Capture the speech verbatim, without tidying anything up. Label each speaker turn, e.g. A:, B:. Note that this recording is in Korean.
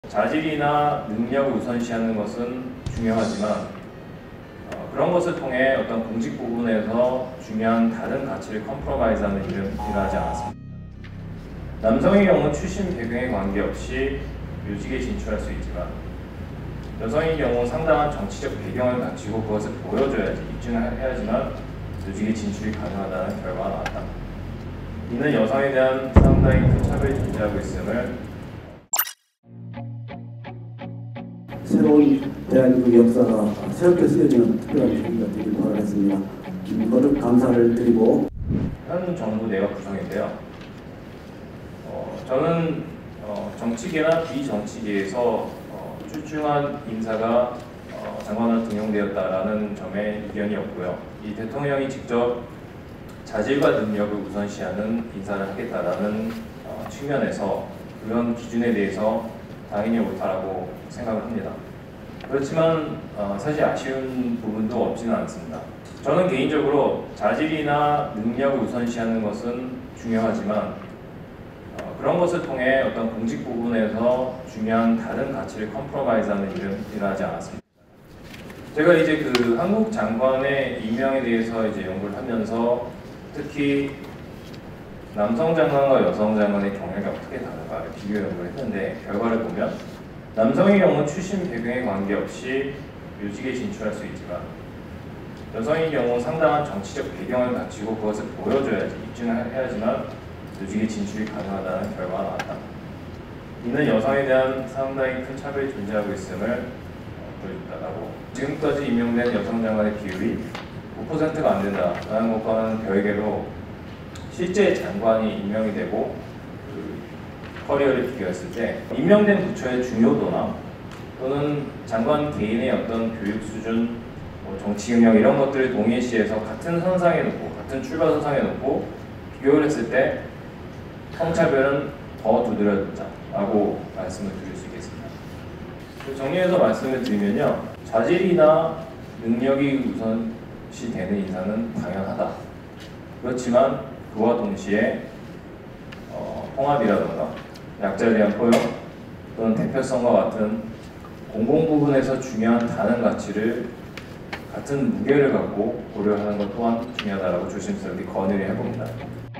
A: 자질이나 능력을 우선시하는 것은 중요하지만 어, 그런 것을 통해 어떤 공직 부분에서 중요한 다른 가치를 컴프로마이즈하는 일은 일어나지 않았습니다. 남성의 경우 출신 배경에 관계없이 요직에 진출할 수 있지만 여성의 경우 상당한 정치적 배경을 갖추고 그것을 보여줘야지 입증을 해야지만 요직에 진출이 가능하다는 결과가 나왔다. 이는 여성에 대한 상당히 큰 차별이 존재하고 있음을
B: 새로운 대한민국 역사가 새롭게 쓰여지는 특별한 계기가 되길 바라겠습니다. 거듭 감사를 드리고
A: 현 정부 내각 구성인데요. 어, 저는 어, 정치계나 비정치계에서 어, 출중한 인사가 어, 장관으로 등용되었다라는 점에 이견이 없고요. 이 대통령이 직접 자질과 능력을 우선시하는 인사를 하겠다라는 어, 측면에서 그런 기준에 대해서 당연히 옳다라고 생각을 합니다. 그렇지만 어, 사실 아쉬운 부분도 없지는 않습니다. 저는 개인적으로 자질이나 능력을 우선시하는 것은 중요하지만 어, 그런 것을 통해 어떤 공직 부분에서 중요한 다른 가치를 컴프로마이즈하는 일은 일어나지 않았습니다. 제가 이제 그 한국 장관의 임명에 대해서 이제 연구를 하면서 특히 남성 장관과 여성 장관의 경력이 어떻게 다른가를 비교 연구를 했는데 결과를 보면 남성의 경우 출신 배경에 관계없이 요직에 진출할 수 있지만 여성의 경우 상당한 정치적 배경을 갖추고 그것을 보여줘야지 입증을 해야지만 요직에 진출이 가능하다는 결과가 나왔다. 이는 여성에 대한 상당히 큰 차별이 존재하고 있음을 보여준다고. 지금까지 임명된 여성 장관의 비율이 오 퍼센트가 안 된다라는 것과는 별개로 실제 장관이 임명이 되고 그 커리어를 비교했을 때 임명된 부처의 중요도나 또는 장관 개인의 어떤 교육 수준, 뭐 정치 경력 이런 것들을 동일시해서 같은 선상에 놓고 같은 출발 선상에 놓고 비교를 했을 때 성차별은 더 두드러졌다라고 말씀을 드릴 수 있겠습니다. 정리해서 말씀을 드리면요, 자질이나 능력이 우선시 되는 인사는 당연하다. 그렇지만 그와 동시에 어, 통합이라든가 약자에 대한 포용 또는 대표성과 같은 공공 부분에서 중요한 다른 가치를 같은 무게를 갖고 고려하는 것 또한 중요하다고 조심스럽게 건의를 해봅니다.